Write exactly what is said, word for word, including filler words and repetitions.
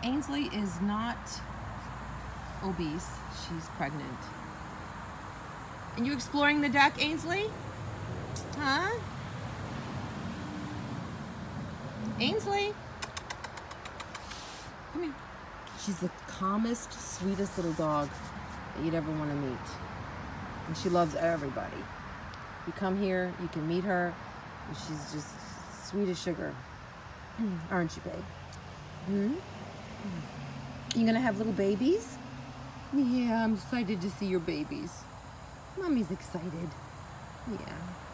Ainsley is not obese. She's pregnant. And you exploring the deck, Ainsley? Huh? Ainsley? Come here. She's the calmest, sweetest little dog that you'd ever want to meet. And she loves everybody. You come here, you can meet her, and she's just sweet as sugar. Aren't you, babe? Hmm? You gonna have little babies? Yeah, I'm excited to see your babies. Mommy's excited. Yeah.